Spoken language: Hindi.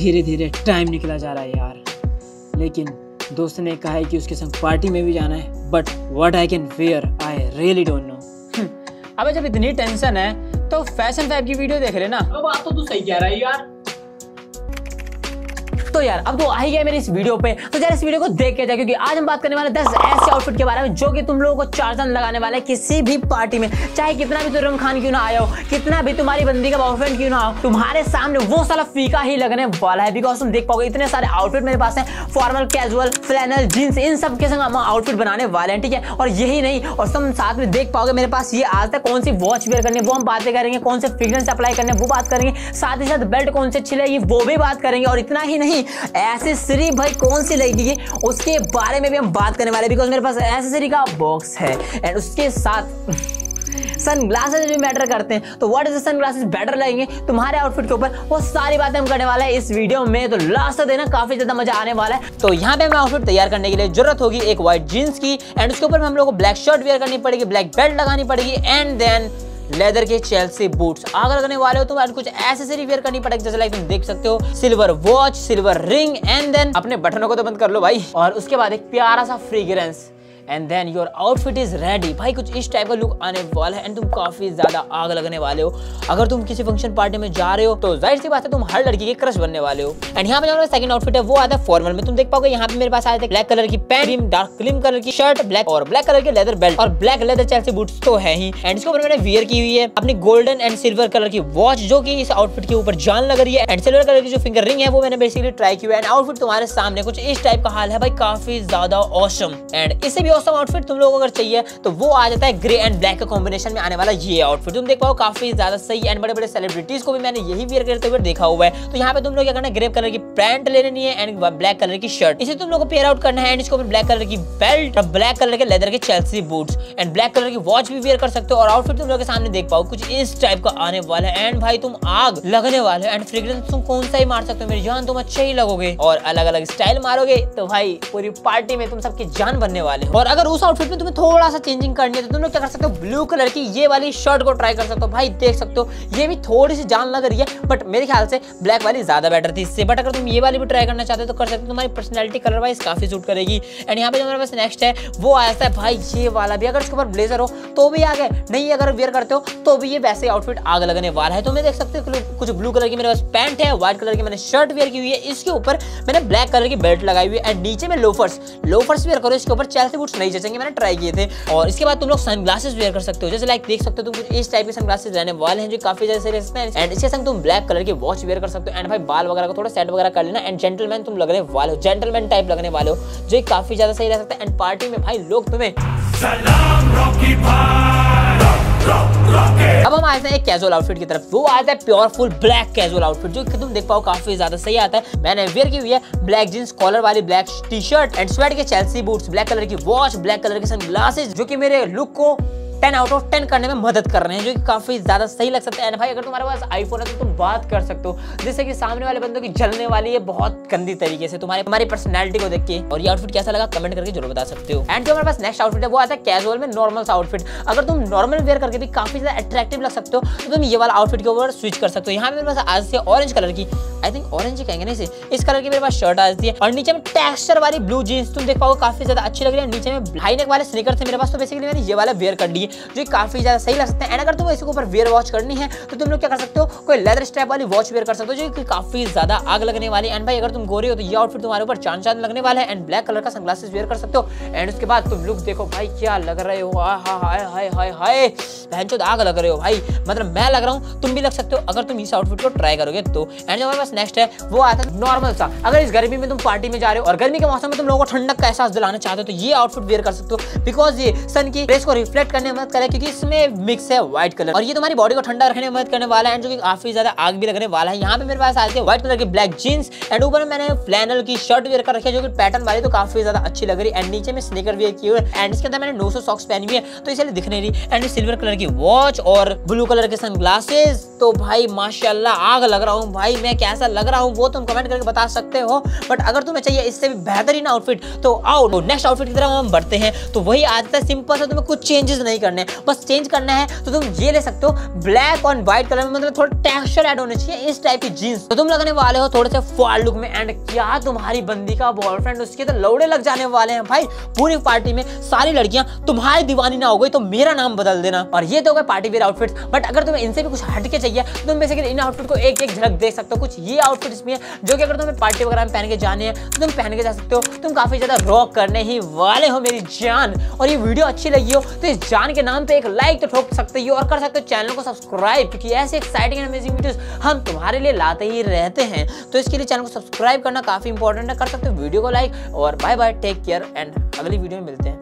धीरे धीरे टाइम निकला जा रहा है यार, लेकिन दोस्त ने कहा है कि उसके संग पार्टी में भी जाना है, but what I can wear I really don't know. अबे जब इतनी टेंशन है तो फैशन फैब की वीडियो देख लेना। अब बात तो तू सही कह रहा है यार। तो यार अब तो आ ही गया मेरी इस वीडियो पे, तो यार इस वीडियो को देख के जाए, क्योंकि आज हम बात करने वाले 10 ऐसे आउटफिट के बारे में जो कि तुम लोगों को चार चांद लगाने वाले हैं किसी भी पार्टी में। चाहे कितना भी तुम खान क्यों ना आया हो, कितना भी तुम्हारी बंदी का बॉयफ्रेंड क्यों ना हो, तुम्हारे सामने वो साला फीका ही लगने वाला है। बिकॉज तुम देख पाओगे इतने सारे आउटफिट मेरे पास है, फॉर्मल, कैजुअल, फ्लैनल, जींस, इन सब के संग हम आउटफिट बनाने वाले हैं, ठीक है। और यही नहीं, और तुम साथ में देख पाओगे मेरे पास ये आज तक कौन सी वॉच वेयर करनी है वो हम बातें करेंगे, कौन से फ्रेग्रेंस अप्लाई करने वो बात करेंगे, साथ ही साथ बेल्ट कौन से अच्छी लगेगी वो भी बात करेंगे। और इतना ही नहीं, एक्सेसरी भाई कौन सी लगेगी उसके बारे में भी हम बात करने वाले, बिकॉज मेरे पास एक्सेसरी का बॉक्स है। एंड उसके साथ सनग्लासेस भी मैटर करते हैं, तो what is the sunglasses better लगेंगे तुम्हारे आउटफिट के ऊपर, वो सारी बातें हम करने वाले हैं इस वीडियो में। तो लास्ट तक देना, काफी ज्यादा मजा आने वाला है। तो यहाँ पे हमें आउटफिट तैयार करने के लिए जरूरत होगी एक व्हाइट जींस की, एंड उसके ऊपर हम लोग को ब्लैक शर्ट वेयर करनी पड़ेगी, ब्लैक बेल्ट लगानी पड़ेगी, एंड देन लेदर के चेल्सी बूट्स। आगे लगने वाले हो तो कुछ एक्सेसरी वेयर करनी पड़ेगी, जैसे लाइक तुम देख सकते हो silver watch, silver ring, and then अपने बटनों को तो बंद कर लो भाई, और उसके बाद एक प्यारा सा fragrance, and then your outfit is ready. भाई कुछ इस टाइप का लुक आने वाला है, एंड तुम काफी ज्यादा आग लगने वाले हो। अगर तुम किसी फंक्शन पार्टी में जा रहे हो तो जाहिर सी बात है तुम हर लड़की के क्रश बनने वाले हो। एंड यहाँ पे जो सेकंड आउटफिट है वो आता है फॉर्मल में। तुम देख पाओगे यहाँ पे मेरे पास आए थे ब्लैक कलर की पैंट, डार्क क्रीम कलर की शर्ट, ब्लैक और ब्लैक कलर के लेदर बेल्ट, और ब्लैक लेदर चेल्सी बूट्स तो है ही। एंड इसके ऊपर मैंने वियर की हुई है अपनी गोल्डन एंड सिल्वर कलर की वॉच, जो कि इस आउटफिट के ऊपर जान लग रही है। एंड सिल्वर कलर की जो फिंगर रिंग है वो मैंने बेसिकली ट्राई की हुई है। एंड आउटफिट तुम्हारे सामने कुछ इस टाइप का हाल है भाई, काफी ज्यादा ऑसम। एंड इससे भी ऑसम आउटफिट तुम लोग अगर चाहिए तो वो आ जाता है ग्रे एंड ब्लैक का कॉम्बिनेशन में आने वाला ये आउटफिट। तुम देख पाओ काफी ज्यादा सही, एंड बड़े बड़े सेलिब्रिटीज को भी मैंने यही वेयर करते हुए देखा हुआ है। तो यहाँ पे तुम लोग क्या करना है, ग्रे कलर की पैंट ले लेनी है एंड ब्लैक कलर की शर्ट, इसे तुम लोग को पेयर आउट करना है। एंड इसके ऊपर ब्लैक कलर की बेल्ट और ब्लैक कलर के लेदर के Chelsea boots and black colour की वॉच भी वेयर कर सकते हो। और आउटफिट तुम लोग के सामने देख पाओ कुछ इस टाइप का आने वाला है, एंड भाई तुम आग लगने वाले हो। एंड फ्रेग्रेंस तुम कौन सा ही मार सकते हो मेरी जान, तुम अच्छे ही लगोगे। और अलग अलग स्टाइल मारोगे तो भाई पूरी पार्टी में तुम सबकी जान बनने वाले हो। और अगर उस आउटफिट में तुम्हें थोड़ा सा चेंजिंग करनी है तो तुम लोग क्या कर सकते हो, ब्लू कलर की ये वाली शर्ट को ट्राई कर सकते हो। भाई देख सकते हो ये भी थोड़ी सी जान लग रही है, बट मेरे ख्याल से ब्लैक वाली ज्यादा बेटर थी इससे। बट अगर तुम ये वाली भी ट्राई करना चाहते हो तो कर सकते हो, तुम्हारी पर्सनैलिटी कलर वाइज काफी सूट करेगी। एंड यहाँ पे जो मेरे पास नेक्स्ट है वो आया है भाई ये वाला भी, अगर इसके ऊपर ब्लेजर हो तो भी आगे, नहीं अगर वेयर करते हो तो भी ये वैसे आउटफिट आग लगने वाला है। तो मैं देख सकते हो कुछ ब्लू कलर की मेरे पास पैंट है, व्हाइट कलर की मैंने शर्ट वेयर की हुई है, इसके ऊपर मैंने ब्लैक कलर की बेल्ट लगाई हुई है, एंड नीचे में लोफर्स वेयर करो, इसके ऊपर चेल्सी बूट्स नहीं जचेंगे, मैंने ट्राई किए थे। और इसके बाद तुम लोग सनग्लासेस वेयर कर सकते हो, जैसे लाइक देख सकते हो तुम कुछ इस टाइप के सनग्लासेस रहने वाले हैं जो काफी ज्यादा सही रहते हैं। एंड इसके संग तुम ब्लैक कलर की वॉच वेयर कर सकते हो। एंड भाई बाल वगैरह को थोड़ा सेट वगैरह कर लेना, एंड जेंटलमैन तुम लगने वाले हो, जेंटलमैन टाइप लगने वाले हो, जो काफी ज्यादा सही रह सकता है। एंड पार्टी में भाई लोग तुम्हें सलाम रॉकी भाई। अब हम आए थे एक कैजुअल आउटफिट की तरफ, वो आता है pure full black casual outfit, जो कि तुम देख पाओ काफी ज्यादा सही आता है। मैंने वेयर की हुई है ब्लैक जींस, कॉलर वाली black T shirt and suede के चेल्सी बूट्स, ब्लैक कलर की वॉच, ब्लैक कलर के सनग्लासेस, जो कि मेरे लुक को 10 आउट ऑफ 10 करने में मदद कर रहे हैं, जो कि काफी ज्यादा सही लग सकता है। एंड भाई अगर तुम्हारे पास आईफोन है तो तुम बात कर सकते हो, जिससे कि सामने वाले बंदों की जलने वाली है बहुत गंदी तरीके से तुम्हारी पर्सनैलिटी को देख के। और ये आउटफिट कैसा लगा कमेंट करके जरूर बता सकते हो। एंड जो हमारे पास नेक्स्ट आउटफिट है वो आता है कैजुअल में नॉर्मल सा आउटफिट। अगर तुम नॉर्मल वेयर करके भी काफी ज्यादा अट्रैक्टिव लग सकते हो तो तुम ये वाला आउटफिट के ऊपर स्विच कर सकते हो। यहाँ पे मेरे पास आज से ऑरेंज कलर की, आई थिंक ऑरेंज ही कहेंगे, नहीं इस कलर की मेरे पास शर्ट आती है, और नीचे में टेक्सचर वाली ब्लू जींस तुम देख पाओ काफी ज्यादा अच्छी लग रही है। नीचे में हाई नेक वाले स्नीकर थे मेरे पास, तो बेसिकली मैंने ये वाला वेयर कर ली है, जो काफी सही लग सकते हैं। एंड अगर तुम्हें इसके ऊपर वेयर वॉच करनी है तो तुम लोग क्या कर सकते हो, कोई लेदर स्ट्रैप वाली वॉच वेयर कर सकते हो, जो कि काफी ज्यादा आग लगने वाली है। एंड भाई अगर तुम गोरे हो तो ये आउटफिट तुम्हारे ऊपर चांद चांद लगने वाला है। एंड ब्लैक कलर का सनग्लासेस वेयर कर सकते हो। एंड उसके बाद तुम लुक देखो भाई क्या लग रहे हो, हाय हाय हाय हाय बहनचोद आग लग रहे हो भाई, मतलब मैं लग रहा हूँ, तुम भी लग सकते हो अगर तुम इस आउटफिट को ट्राई करोगे तो। एंड जो हमारे पास नेक्स्ट है वो आता है नॉर्मल सा। अगर इस गर्मी में तुम पार्टी में जा रहे हो और गर्मी के मौसम में तुम लोगों को ठंडक का एहसास दिलाना चाहते हो तो ये आउटफिट वेयर कर सकते हो, बिकॉज ये सन की रेस को रिफ्लेक्ट करने में मदद करे, क्योंकि इसमें मिक्स है व्हाइट कलर, और ये तुम्हारी बॉडी को ठंडा रखने में मदद करने वाला है, जो कि काफी ज्यादा आग भी लगने वाला है। यहाँ पे मेरे पास आती है व्हाइट कलर की ब्लैक जींस, एंड ऊपर मैंने फ्लैनल की शर्ट वेयर कर रखी है, जो कि पैटर्न वाली तो काफी ज्यादा अच्छी लग रही है। एंड नीचे में स्नीकर वेयर की हुई है, एंड इसके अंदर मैंने 900 सॉक्स पहनी हुई है तो इसलिए दिख नहीं रही। एंड सिल्वर कलर की वॉच और ब्लू कलर के सनग्लासेस, तो भाई माशाल्लाह आग लग रहा हूँ भाई। मैं कैसा लग रहा हूँ वो तुम कमेंट करके बता सकते हो, बट अगर तुम्हें चाहिए इससे भी बेहतरीन आउटफिट तो आओ नेक्स्ट आउटफिट की तरफ हम बढ़ते हैं। तो वही आता है सिंपल सा, तुम्हें कुछ चेंजेस नहीं करना करने हैं, बस चेंज करना है तो तुम ये ले सकते हो ब्लैक और व्हाइट कलर में, मतलब थोड़ा टेक्सचर ऐड होने चाहिए इस टाइप की जीन्स। तो तुम लगने वाले हो थोड़े से फॉल लुक में। एंड क्या तुम्हारी बंदी का बॉयफ्रेंड उसके तो लौड़े लग जाने वाले हैं भाई। पूरी पार्टी में सारी लड़कियां तुम्हारी दीवानी ना हो गई तो मेरा नाम बदल देना। और ये तो हो गए पार्टी वेयर आउटफिट्स, बट अगर तुम्हें इनसे भी कुछ हटके चाहिए तो तुम बेसिकली इन आउटफिट को एक एक झलक देख सकते हो। कुछ ये आउटफिट्स भी हैं जो कि अगर तुम्हें पार्टी वगैरह में पहन के जाने हैं तो तुम पहन के जा सकते हो। तुम काफी ज्यादा रॉक करने ही वाले हो मेरी जान। और ये वीडियो अच्छी लगी हो तो इस जान के नाम पे एक लाइक तो ठोक सकते हो और कर सकते हो चैनल को सब्सक्राइब, क्योंकि ऐसे एक्साइटिंग एंड अमेजिंग वीडियोस हम तुम्हारे लिए लाते ही रहते हैं। तो इसके लिए चैनल को सब्सक्राइब करना काफी इंपॉर्टेंट है। कर सकते हो वीडियो को लाइक। और bye bye, take care and अगली वीडियो में मिलते हैं।